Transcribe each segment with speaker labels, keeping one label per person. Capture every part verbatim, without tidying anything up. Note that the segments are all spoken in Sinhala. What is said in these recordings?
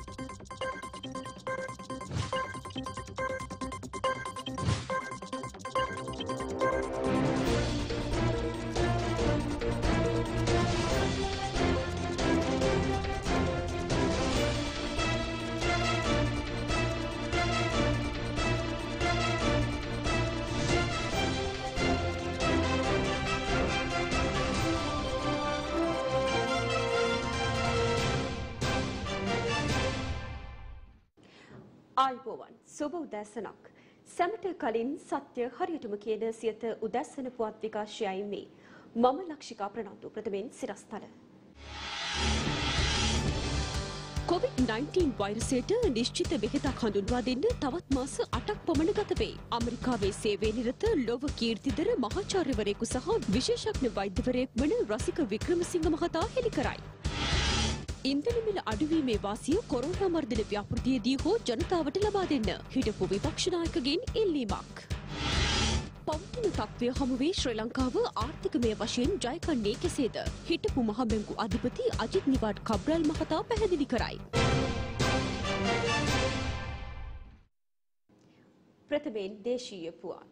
Speaker 1: ආයුබෝවන් සුබ උදෑසනක් සැමට කලින් සත්‍ය හරියටම කියන සියත උදෑසන පුවත් විකාශයයි මේ මම ලක්ෂිකා ප්‍රනාන්දු ප්‍රථමයෙන් සිරස්තල කොවිඩ් නයින්ටීන් වෛරසයට නිශ්චිත බෙහෙතක් හඳුන්වා දෙන්න තවත් මාස අටක් පමණ ගත වේ. අමරිකාවේ සේවයේ නිරත ලොව කීර්තිදර මහාචාර්යවරයෙකු සහ විශේෂඥ වෛද්‍යවරයෙක් වන රසික වික්‍රමසිංහ මහතා හෙළි කරයි. ඉන්ධන මිල අඩුවීමේ වාසිය කොරෝනා මර්ධන ව්‍යාපෘතියේදී හෝ ජනතාවට ලබා දෙන්න හිටපු විපක්ෂ නායකගෙන් ඉල්ලීමක්. පවතින තත්ත්වය හමුවේ ශ්‍රී ලංකාව ආර්ථිකමය වශයෙන් ජයගන්නේ කෙසේද? හිටපු මහබැංකු අධිපති අජිත් නිවාඩ් කබ්‍රල් මහතා පැහැදිලි කරයි. ප්‍රථමයෙන් දේශීය පුවත්.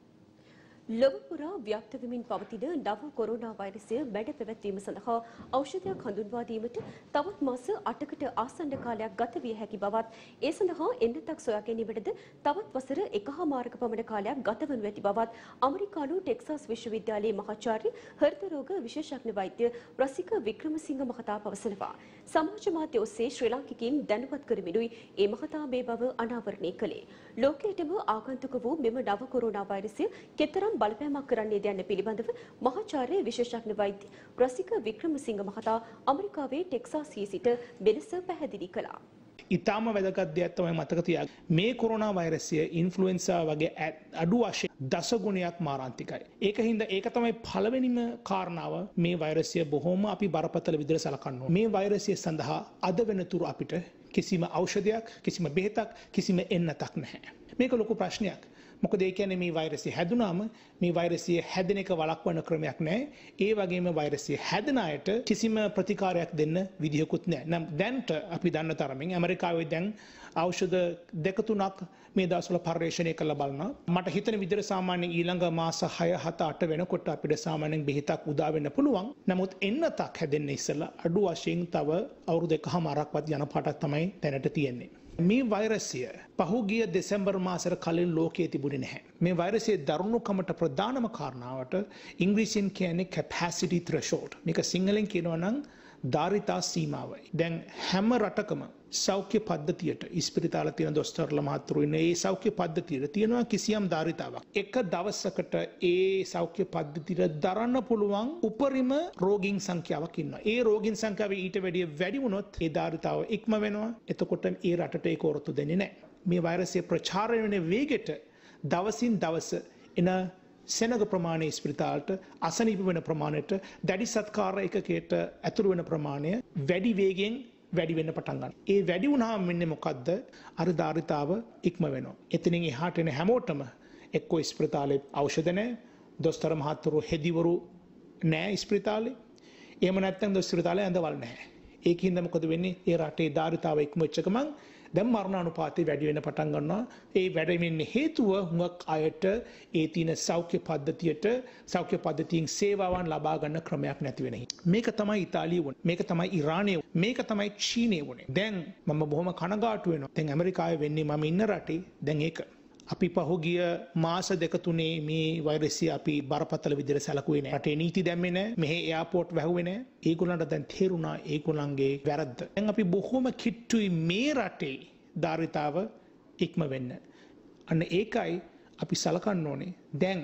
Speaker 1: ලොව පුරා ව්‍යාප්ත වෙමින් පවතින නව කොරෝනා වෛරසය මැඩ පැවැත්වීම සඳහා ඖෂධයක් හඳුන්වා දීමට තවත් මාස අටකට ආසන්න කාලයක් ගත විය හැකි බවත් ඒ සඳහා එන්නතක් සොයා ගැනීමටද තවත් වසර එකහමාරක පමණ කාලයක් ගත වනු ඇති බවත් ඇමරිකානු ටෙක්සාස් විශ්වවිද්‍යාලයේ මහාචාර්ය හෘද රෝග විශේෂඥ වෛද්‍ය රසික වික්‍රමසිංහ මහතා පවසනවා. සමාජ මාධ්‍ය ඔස්සේ ශ්‍රී ලාංකිකයින් දැනුවත් කරමිනුයි ඒ මහතා මේ බව අනාවරණය කළේ. ලෝකයටම ආගන්තුක වූ මෙම නව කොරෝනා වෛරසය කෙතරම් බලපෑමක් කරන්නේද යන්න පිළිබඳව මහාචාර්ය විශේෂඥ වෛද්‍ය රසික වික්‍රමසිංහ මහතා ඇමරිකාවේ ටෙක්සාස්යේ සිට මෙලෙස පැහැදිලි කළා.
Speaker 2: ඉතාම වැදගත් දෙයක් තමයි මතක තියාගන්න. මේ කොරෝනා වෛරසය ඉන්ෆ්ලුවෙන්සා වගේ අඩු වශයෙන් දශගුණයක් මාරාන්තිකයි. ඒකින්ද ඒක තමයි පළවෙනිම කාරණාව මේ වෛරසය බොහොම අපි බරපතල විදිහට සලකන්න ඕනේ. මේ වෛරසය සඳහා අද වෙනතුරු අපිට කිසිම ඖෂධයක්, කිසිම බෙහෙතක්, කිසිම එන්නතක් නැහැ. මේක ලොකු ප්‍රශ්නයක්. මොකද ඒ කියන්නේ මේ වෛරසය හැදුනාම මේ වෛරසය හැදෙන එක වළක්වන ක්‍රමයක් නැහැ. ඒ වගේම වෛරසය හැදෙන අයට කිසිම ප්‍රතිකාරයක් දෙන්න විදිහකුත් නැහැ. නම් දැන්ට අපි දන්න තරමින් ඇමරිකාවේ දැන් ඖෂධ දෙක තුනක් මේ දවස්වල පර්යේෂණය කරලා බලනවා. මට හිතෙන විදිහට සාමාන්‍යයෙන් ඊළඟ මාස හය හත අට වෙනකොට අපිට සාමාන්‍යයෙන් බෙහෙතක් උදා වෙන්න පුළුවන්. නමුත් එන්නතක් හැදෙන්න ඉස්සෙල්ලා අඩු වශයෙන් තව අවුරුදු එකහමාරක්වත් යන පාටක් තමයි දැනට තියෙන්නේ. මේ වෛරසය පහුගිය දෙසැම්බර් මාසෙට කලින් ලෝකයේ තිබුණේ නැහැ. මේ වෛරසයේ දරුණුකමට ප්‍රධානම කාරණාවට ඉංග්‍රීසියෙන් කියන්නේ capacity threshold. මේක සිංහලෙන් කියනවා නම් ධාරිතා සීමාවයි. දැන් හැම රටකම සෞඛ්‍ය පද්ධතියට ඉස්පිරිතාල තියෙන දොස්තරලා මහතුරු ඉන්නේ ඒ සෞඛ්‍ය පද්ධතියට තියෙනවා කිසියම් ධාරිතාවක්. එක දවසකට ඒ සෞඛ්‍ය පද්ධතියට දරන්න පුළුවන් උපරිම රෝගීන් සංඛ්‍යාවක් ඉන්නවා. ඒ රෝගීන් සංඛ්‍යාව ඊට වැඩිය වැඩි වුණොත් ඒ ධාරිතාව ඉක්ම වෙනවා. එතකොට ඒ රටට ඒක ඔරොත්තු දෙන්නේ නැහැ. මේ වෛරසය ප්‍රචාරණය වෙන වේගෙට දවසින් දවස එන සෙනග ප්‍රමාණය ඉස්පිරිතාලට අසනීප වෙන ප්‍රමාණයට දැඩි සත්කාර එකකයට ඇතුළු වෙන ප්‍රමාණය වැඩි වේගෙන් වැඩි වෙන්න පටන් ගන්නවා. ඒ වැඩි වුණාම වෙන්නේ මොකද්ද? අර ධාරිතාව ඉක්ම වෙනවා. එතනින් එහාට එන හැමෝටම එක්කෝ ඉස්පිරිතාලේ ඖෂධ නැහැ, දොස්තර මහතුරු හෙදිවරු නැහැ ඉස්පිරිතාලේ. එහෙම නැත්නම් දොස්තරිතාලේ ඇඳවල් නැහැ. ඒකින්ද මොකද වෙන්නේ? ඒ රටේ ධාරිතාව ඉක්ම වෙච්ච ගමන් දැන් මරණානුපාතය වැඩි වෙන්න පටන් ගන්නවා. ඒ වැඩි වෙන්න හේතුව හුඟක් අයට ඒ තියෙන සෞඛ්‍ය පද්ධතියට සෞඛ්‍ය පද්ධතියෙන් සේවාවන් ලබා ගන්න ක්‍රමයක් නැති වෙන හින්දා. මේක තමයි ඉතාලිය වුනේ. මේක තමයි ඉරානයේ. මේක තමයි චීනයේ වුනේ. දැන් මම බොහොම කනගාටු වෙනවා. දැන් ඇමරිකාවේ වෙන්නේ මම ඉන්න රටේ දැන් ඒක අපි පහුගිය මාස දෙක තුනේ මේ වෛරසය අපි බරපතල විදිහට සැලකුවේ නැහැ. රටේ නීති දැම්මේ නැහැ. මෙහි එයාපෝට් වැහුවේ නැහැ. ඒගොල්ලන්ට දැන් තේරුණා ඒගොල්ලන්ගේ වැරද්ද. දැන් අපි බොහොම කිට්ටුයි මේ රටේ ධාරිතාව ඉක්ම වෙන්න. අන්න ඒකයි අපි සලකන්න ඕනේ. දැන්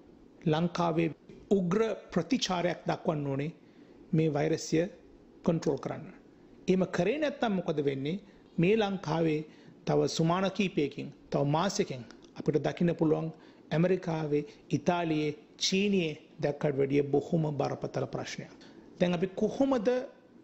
Speaker 2: ලංකාවේ උග්‍ර ප්‍රතිචාරයක් දක්වන්න ඕනේ මේ වෛරසය කන්ට්‍රෝල් කරන්න. එහෙම කරේ නැත්නම් මොකද වෙන්නේ? මේ ලංකාවේ තව සුමාන කීපයකින් තව මාසෙකින් අපිට දකින්න පුළුවන් ඇමරිකාවේ ඉතාලියේ චීනයේ දැක්කට වැඩිය බොහොම බරපතල ප්‍රශ්නයක්. දැන් අපි කොහොමද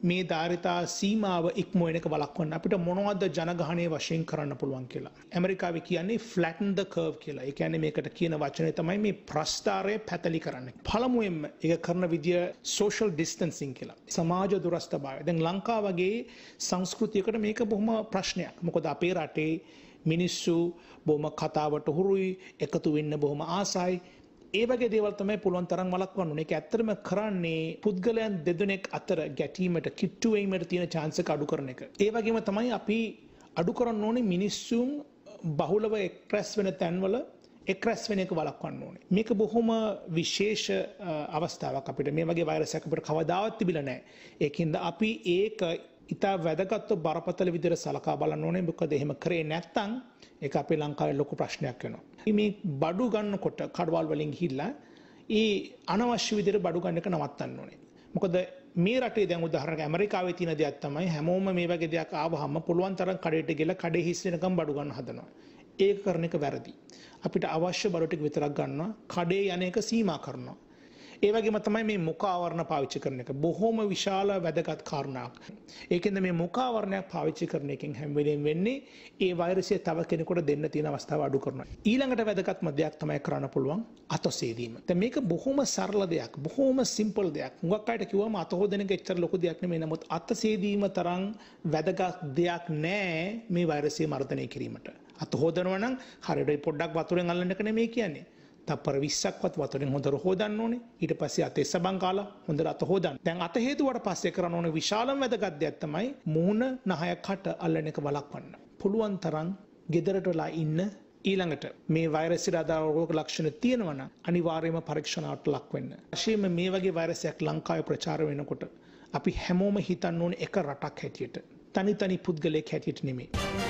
Speaker 2: මේ ධාරිතා සීමාව ඉක්මවන එක වළක්වන්න අපිට මොනවද ජනගහනය වශයෙන් කරන්න පුළුවන් කියලා. ඇමරිකාවේ කියන්නේ flatten the curve කියලා. ඒ කියන්නේ මේකට කියන වචනේ තමයි මේ ප්‍රස්ථාරය පැතලි කරන්න. පළමුවෙන්ම ඒක කරන විදිය social distancing කියලා. සමාජ දුරස්ථභාවය. දැන් ලංකාව වගේ සංස්කෘතියකට මේක බොහොම ප්‍රශ්නයක්. මොකද අපේ රටේ මිනිස්සු බොහොම කතාවට හුරුයි, එකතු වෙන්න බොහොම ආසයි. ඒ වගේ දේවල් තමයි පුළුවන් තරම් වළක්වන්න ඕනේ. ඒක ඇත්තටම කරන්නේ පුද්ගලයන් දෙදෙනෙක් අතර ගැටීමට, කිට්ටු වීමට තියෙන chance එක අඩු කරන එක. ඒ වගේම තමයි අපි අඩු කරන්න ඕනේ මිනිස්සුන් බහුලව එක්රැස් වෙන තැන්වල එක්රැස් වෙන එක වළක්වන්න ඕනේ. මේක බොහොම විශේෂ අවස්ථාවක් අපිට. මේ වගේ වෛරස් එකක් අපිට කවදාවත් තිබිලා නැහැ. ඒකින්ද අපි ඒක ඉතා වැදගත්ව බරපතල විදිහට සලකා බලන්න ඕනේ. මොකද එහෙම කරේ නැත්නම් ඒක අපේ ලංකාවේ ලොකු ප්‍රශ්නයක් වෙනවා. මේ බඩු ගන්නකොට කඩවල් වලින් ගිහිල්ලා ඒ අනවශ්‍ය විදිහට බඩු ගන්න එක නවත්තන්න ඕනේ. මොකද මේ රටේ දැන් උදාහරණයක් ඇමරිකාවේ තියෙන දෙයක් තමයි හැමෝම මේ වගේ දෙයක් ආවහම පුළුවන් තරම් කඩේට ගිහලා කඩේ හිස් වෙනකම් බඩු ගන්න හදනවා. ඒක කරන එක වැරදි. අපිට අවශ්‍ය බඩු ටික විතරක් ගන්නවා. කඩේ යන එක සීමා කරනවා. ඒ වගේම තමයි මේ මුඛ ආවරණ පාවිච්චි කරන එක බොහොම විශාල වැදගත් කාරණාවක්. ඒකෙන්ද මේ මුඛ ආවරණයක් පාවිච්චි කරන එකෙන් හැම වෙලෙම වෙන්නේ ඒ වෛරසය තව කෙනෙකුට දෙන්න තියෙන අවස්ථාව අඩු කරනවා. ඊළඟට වැදගත්ම දෙයක් තමයි කරන්න පුළුවන් අත සේදීම. දැන් මේක බොහොම සරල දෙයක්, බොහොම සිම්පල් දෙයක්. හුඟක් අයට කිව්වම අත හොදන එක එච්චර ලොකු දෙයක් නෙමෙයි. නමුත් අත සේදීම තරම් වැදගත් දෙයක් නෑ මේ වෛරසය මර්ධනය කිරීමට. අත හොදනවා නම් හරියට පොඩ්ඩක් වතුරෙන් අල්ලන්න එක නෙමෙයි කියන්නේ. තප්පර විස්සක්වත් වතුරෙන් හොඳට හොදන්න ඕනේ. ඊට පස්සේ අතේ සබන් කාලා හොඳට අත හොදන්න. දැන් අත හේතුවට පස්සේ කරන්න ඕනේ විශාලම වැදගත් දෙයක් තමයි මූණ නහය කට අල්ලන එක වළක්වන්න. පුළුවන් තරම් ගෙදරටලා ඉන්න. ඊළඟට මේ වෛරසයට අදාළ රෝග ලක්ෂණ තියෙනවා නම් අනිවාර්යයෙන්ම පරීක්ෂණාවට ලක් වෙන්න. විශේෂයෙන්ම මේ වගේ වෛරසයක් ලංකාවේ ප්‍රචාර වෙනකොට අපි හැමෝම හිතන්න ඕනේ එක රටක් හැටියට. තනි තනි පුද්ගලයෙක් හැටියට නෙමෙයි.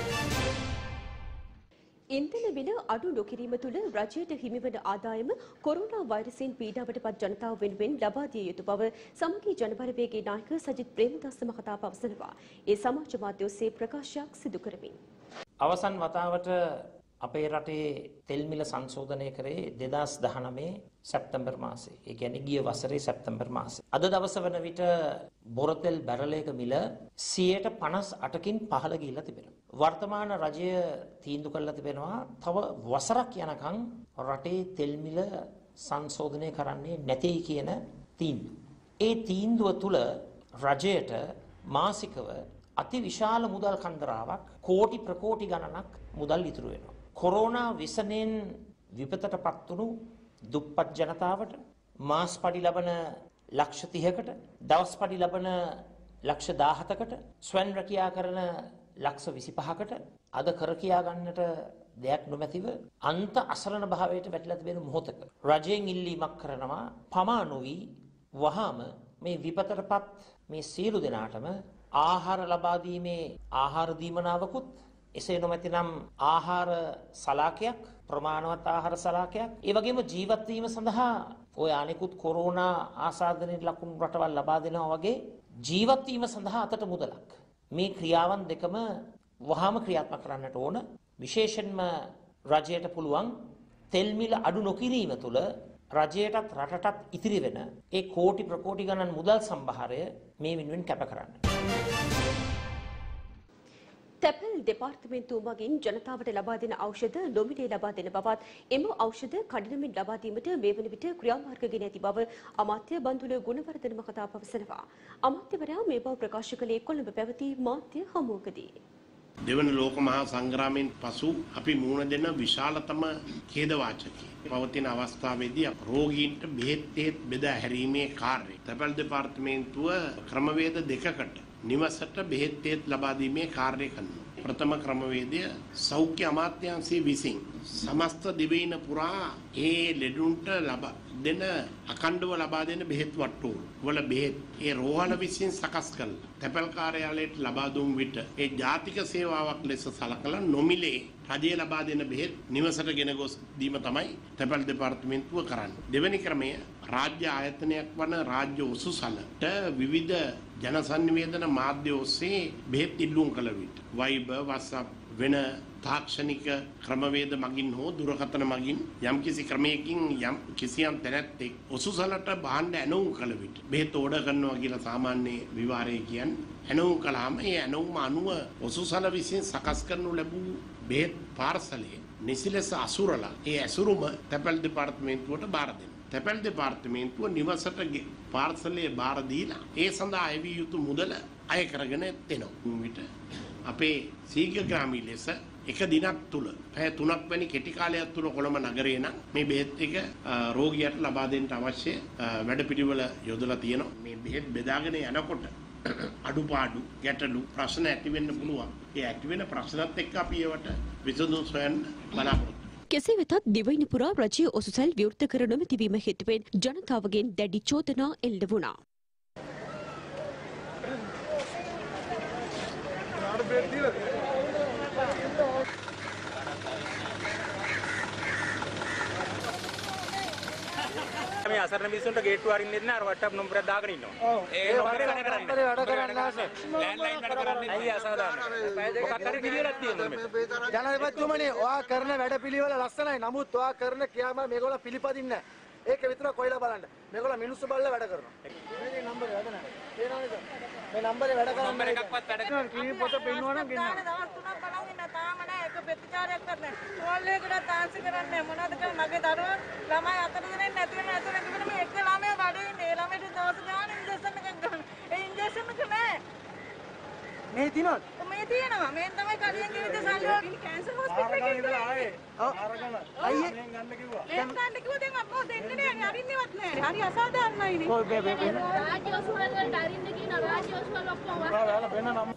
Speaker 1: ඉන්ධන මිල අඩු නොකිරීම තුළ රජයට හිමිවන ආදායම කොරෝනා වෛරසයෙන් පීඩාවට පත් ජනතාව වෙනුවෙන් ලබා දිය යුතු බව සමගි ජනබලවේගයේ නායක සජිත් ප්‍රේමදාස මහතා පවසනවා. ඒ සමාජ මාධ්‍ය ඔස්සේ ප්‍රකාශයක් සිදු කරමින්
Speaker 3: අවසන් වතාවට අපේ රටේ තෙල් මිල සංශෝධනය කරේ දෙදාස් දහනවය සැප්තැම්බර් මාසේ. ඒ කියන්නේ ගිය වසරේ සැප්තැම්බර් මාසේ. අද දවස වන විට බොරතෙල් බැරලයක මිල සියයට පනස් අටකින් පහළ ගිහිල්ලා තිබෙනවා. වර්තමාන රජය තීන්දුව කළා තිබෙනවා තව වසරක් යනකම් රටේ තෙල් මිල සංශෝධනය කරන්නේ නැtei කියන තීන්දුව. ඒ තීන්දුව තුල රජයට මාසිකව අති විශාල මුදල් කන්දරාවක් කෝටි ප්‍රකෝටි ගණනක් මුදල් ඉතුරු වෙනවා. කොරෝනා විසණයෙන් විපතටපත් වුණු දුප්පත් ජනතාවට මාස් පඩි ලබන ලක්ෂ තිහකට, දවස් පඩි ලබන ලක්ෂ දාහතකට, ස්වයං රැකියා කරන ලක්ෂ විසිපහකට අද කර කියා ගන්නට දෙයක් නොමැතිව අන්ත අසරණ භාවයට වැටිලා තිබෙන මොහොතක රජයෙන් ඉල්ලීමක් කරනවා පමා නොවි වහාම මේ විපතටපත් මේ සියලු දෙනාටම ආහාර ලබා දීමේ ආහාර දීමනාවකුත් එසේ නොමැතිනම් ආහාර සලාකයක් ප්‍රමාණවත් ආහාර සලාකයක් ඒ වගේම ජීවත් වීම සඳහා ඔය අනෙකුත් කොරෝනා ආසාදනයේ ලකුණු රටවල් ලබා දෙනවා වගේ ජීවත් වීම සඳහා අතට මුදලක් මේ ක්‍රියාවන් දෙකම වහාම ක්‍රියාත්මක කරන්නට ඕන. විශේෂයෙන්ම රජයට පුළුවන් තෙල් මිල අඩු නොකිරීම තුළ රජයටත් රටටත් ඉතිරි වෙන ඒ කෝටි ප්‍රකෝටි ගණන් මුදල් සම්භාරය මේ වෙනුවෙන් කැප කරන්න.
Speaker 1: තැපැල් දෙපාර්තමේන්තුව මගින් ජනතාවට ලබා දෙන ඖෂධ නොමිලේ ලබා දෙන බවත් එම ඖෂධ කඩිනමින් ලබා දීමට මේ වන විට ක්‍රියාමාර්ග ගෙන ඇති බව අමාත්‍ය බන්දුල ගුණවර්ධන මහතා පවසනවා. අමාත්‍යවරයා මේ බව ප්‍රකාශ කළේ කොළඹ පැවති මාධ්‍ය හමුවකදී.
Speaker 4: දෙවන ලෝක මහා සංග්‍රාමයෙන් පසු අපි මුහුණ දෙන විශාලතම ඛේදවාචකය පවතින අවස්ථාවේදී රෝගීන්ට බෙහෙත් තෙත් බෙදා හැරීමේ කාර්යය තැපැල් දෙපාර්තමේන්තුව ක්‍රමවේද දෙකකට නිවසට බෙහෙත් තෙත් ලබා දීමේ කාර්යය කරනවා. ප්‍රථම ක්‍රමවේදය සෞඛ්‍ය අමාත්‍යාංශයේ විසින් සමස්ත දිවයින පුරා ඒ ලෙඩුන්ට ලබා දෙන අඛණ්ඩව ලබා දෙන බෙහෙත් වට්ටෝරු වල බෙහෙත් ඒ රෝහල විසින් සකස් කළ තැපැල් කාර්යාලයට ලබා දුන් විට ඒ ජාතික සේවාවක් ලෙස සලකලා නොමිලේ රජය ලබා දෙන බෙහෙත් නිවසට ගෙන ගොස් දීම තමයි තැපැල් දෙපාර්තමේන්තුව කරන්නේ. දෙවැනි ක්‍රමය රාජ්‍ය ආයතනයක් වන රාජ්‍ය උසුසලට විවිධ ජනසන්නිවේදන මාධ්‍ය ඔස්සේ බෙහෙත් ඉල්ලුම් කළ විට Viber WhatsApp වෙන තාක්ෂණික ක්‍රමවේද මගින් හෝ දුරකථන මගින් යම් කිසි ක්‍රමයකින් යම් කිසියම් තැනැත්තෙක් ඔසුසලට බහන්න ඇනවුම් කළ විට බෙහෙත් ඕඩර් කරනවා කියලා සාමාන්‍ය විවරය කියන්නේ ඇනවුම් කළාම ඒ ඇනවුම අනුව ඔසුසල විසින් සකස් කරනු ලැබූ බෙහෙත් පාර්සලයේ නිසි ලෙස අසුරලා ඒ ඇසුරුම තැපැල් දෙපාර්තමේන්තුවට බාර දෙනවා. තැපැල් දෙපාර්තමේන්තුව නිවසට පාර්සලයේ බාර දීලා ඒ සඳහා අයවිය යුතු මුදල අය කරගෙන දෙනවා. විට අපේ සීඝ්‍රගාමී ලෙස එක දිනක් තුල පැය තුනක් වැනි කෙටි කාලයක් තුල කොළඹ නගරේ නම් මේ බෙහෙත් එක රෝගියාට ලබා දෙන්න අවශ්‍ය වැඩපිළිවෙල යොදලා තියෙනවා. මේ බෙහෙත් බෙදාගෙන යනකොට අඩුපාඩු ගැටලු ප්‍රශ්න ඇති වෙන්න පුළුවන්. ඒ ඇති වෙන ප්‍රශ්නත් එක්ක අපි ඒවට විසඳුම් සොයන්න බලාපොරොත්තු.
Speaker 1: කෙසේ වෙතත් දිවයින පුරා රජයේ ඔසුසැල් විවෘත කර නොමැතිවීම හේතුවෙන් ජනතාවගෙන් දැඩි චෝදනා එල්ල වුණා.
Speaker 5: මේ අසරණ මිනිස්සුන්ට ගේට්ටු අරින්නෙත් නෑ අර WhatsApp නම්බරයක් දාගෙන ඉන්නවා. ඒ නම්බරේ වැඩ කරන්නේ. වැඩ කරන්නේ නැහැ. ලෑන්ඩ්ලයින් වැඩ කරන්නේ. අයිය අසාධාරණයි. මොකක් හරි පිළිවෙලක් තියෙනවා මේ.
Speaker 6: ජනාධිපතිතුමනි ඔයා කරන වැඩ පිළිවෙල ලස්සනයි. නමුත් ඔයා කරන ක්‍රියාව මේගොල්ලෝ පිළිපදින්නේ නැහැ. ඒක විතර කොයිලා බලන්න. මේගොල්ලෝ මිනිස්සු බලලා වැඩ කරනවා. මේ නම්බරේ වැඩ නැහැ. ඒ නේද? මේ නම්බරේ වැඩ කරන්නේ.
Speaker 5: නම්බර එකක්වත් වැඩ කරන්නේ.
Speaker 6: ක්ලිනික් පොත පෙන්නුවා නම් ගෙන්න.
Speaker 7: දවස් තුනක් බලන් ඉන්න තාම නෑ එක ප්‍රතිචාරයක් කරන්නේ. කෝල් එකකට තාන්සි කරන්නේ මොනවද කියලා මගේ දරුවා ළමයි අතර දෙනෙක් නැති වෙන අතර කිව්වම මේ එක ළමයා බඩේ ඉන්නේ. ඒ ළමයට දවස් ගාන ඉන්ජෙක්ෂන් එකක් ගන්න. ඒ ඉන්ජෙක්ෂන් එක නෑ.
Speaker 6: මේ තියනවද?
Speaker 7: මේ තියෙනවා. මේ තමයි කලින් ගෙවිච්ච සල්ලි කැන්සර් හොස්පිටල් එකේ ඉඳලා ආවේ.
Speaker 6: ඔව් ආරගම. අයියේ මම ගන්න කිව්වා.
Speaker 7: මම ගන්න කිව්වා දැන් අපෝ දෙන්නේ නෑ. අරින්නවත් නෑ. හරි අසාධාරණයිනේ.
Speaker 6: ඔව් බේ බේ බේ.
Speaker 7: රාජ්‍ය ඔසුවල වලට අරින්න කියන රාජ්‍ය ඔසුවල ඔක්කොම
Speaker 6: ඔයා වැල වෙන නම්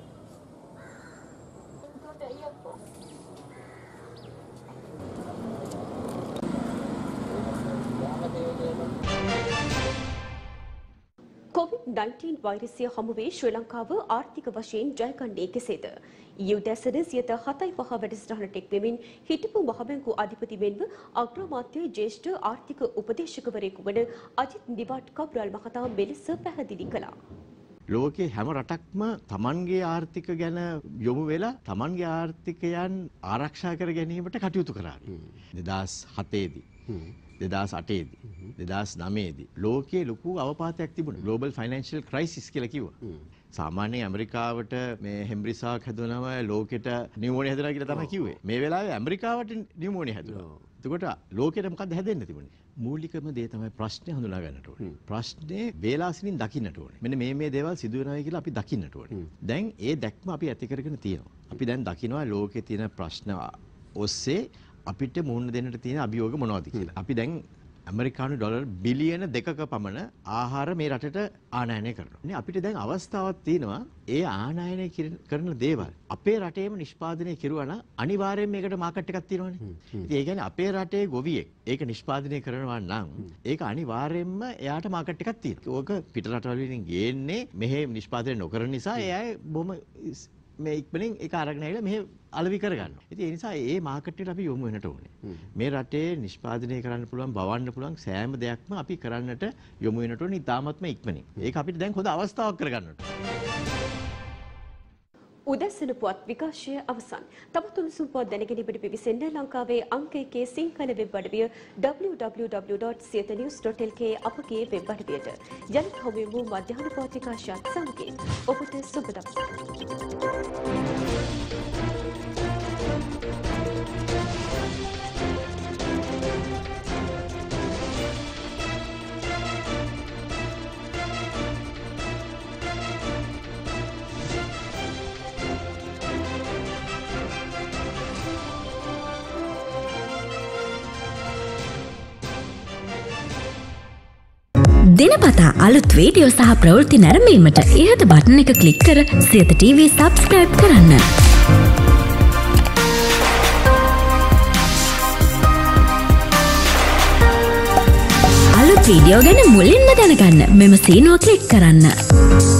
Speaker 1: කොවිඩ් නයින්ටීන් වෛරසය හමුවේ ශ්‍රී ලංකාව ආර්ථික වශයෙන් ජයගන්නේ කෙසේද? ඊයේදැසන සියයට හතයි පහ වැඩසටහනට එක්වෙමින් හිටපු මහබැංකු අධිපති මෙන්ම අග්‍රාමාත්‍ය ජ්‍යෙෂ්ඨ ආර්ථික උපදේශකවරයෙකු වන අජිත් නිවාඩ් කබ්‍රාල් මහතා මෙලෙස පැහැදිලි කළා.
Speaker 8: ලෝකේ හැම රටක්ම තමන්ගේ ආර්ථික ගැන යොමු වෙලා තමන්ගේ ආර්ථිකයන් ආරක්ෂා කර ගැනීමට කටයුතු කරා. දෙදාස් හතේ දී දෙදාස් අටේ දී දෙදාස් නවයේ දී ලෝකයේ ලොකු අවපාතයක් තිබුණා. ග්ලෝබල් ෆයිනෑන්ෂියල් ක්‍රයිසිස් කියලා කිව්වා. සාමාන්‍යයෙන් ඇමරිකාවට මේ හෙම්බ්‍රිසාක් හැදුනම ලෝකෙට නියුමෝනියා හැදුනා කියලා තමයි කිව්වේ. මේ වෙලාවේ ඇමරිකාවට නියුමෝනියා හැදුනා. එතකොට ලෝකෙට මොකද්ද හැදෙන්න තිබුණේ? මූලිකම දේ තමයි ප්‍රශ්නේ හඳුනා ගන්නට ඕනේ. ප්‍රශ්නේ වේලාසිනින් දකින්නට ඕනේ. මෙන්න මේ මේ දේවල් සිදු වෙනවා කියලා අපි දකින්නට ඕනේ. දැන් ඒ දැක්ම අපි ඇති කරගෙන තියෙනවා. අපි දැන් දකිනවා ලෝකේ තියෙන ප්‍රශ්න ඔස්සේ අපිට මුහුණ දෙන්නට තියෙන අභියෝග මොනවද කියලා. අපි දැන් ඇමරිකානු ඩොලර් බිලියන දෙකක පමණ ආහාර මේ රටට ආනයනය කරනවා. නේ අපිට දැන් අවස්ථාවක් තියෙනවා ඒ ආනයනය කරන දේවල් අපේ රටේම නිෂ්පාදනය කෙරුවා නම් අනිවාර්යයෙන් මේකට මාකට් එකක් තියෙනවනේ. ඉතින් ඒ කියන්නේ අපේ රටේ ගොවියෙක් ඒක නිෂ්පාදනය කරනවා නම් ඒක අනිවාර්යයෙන්ම එයාට මාකට් එකක් තියෙනවා. ඕක පිට රටවල වලින් ගේන්නේ මෙහෙ නිෂ්පාදනය නොකරන නිසා එයා බොහොම මේ ඉක්මනින් ඒක අරගෙන ඇවිල්ලා මෙහෙ අලෙවි කරගන්නවා. ඉතින් ඒ නිසා ඒ මාකට් එකට අපි යොමු වෙන්නට ඕනේ. මේ රටේ නිෂ්පාදනය කරන්න පුළුවන්, බවන්න පුළුවන් සෑම දෙයක්ම අපි කරන්නට යොමු වෙන්නට ඕනේ. ඉතාමත්ම ඉක්මනින්. ඒක අපිට දැන් හොඳ අවස්ථාවක් කරගන්නට.
Speaker 1: උදැසන පුවත් විකාශය අවසන්. තවත් උණුසුම් පුවත් දැනගැනීමට පිවිසෙන්න ලංකාවේ අංක එකේ සිංහල වෙබ් අඩවිය double-u double-u double-u dot siyata news dot l k අපගේ වෙබ් අඩවියට. යලිත් හමුවෙමු මධ්‍යහන පුවත් විකාශයත් සමගින්. ඔබට සුබ දවසක්.
Speaker 9: දිනපතා අලුත් වීඩියෝ සහ ප්‍රවෘත්ති නැරඹීමට ඉහත බටන් එක ක්ලික් කර සියත ටීවී සබ්ස්ක්‍රයිබ් කරන්න. අලුත් වීඩියෝ ගැන මුලින්ම දැනගන්න මෙම සීනුව ක්ලික් කරන්න.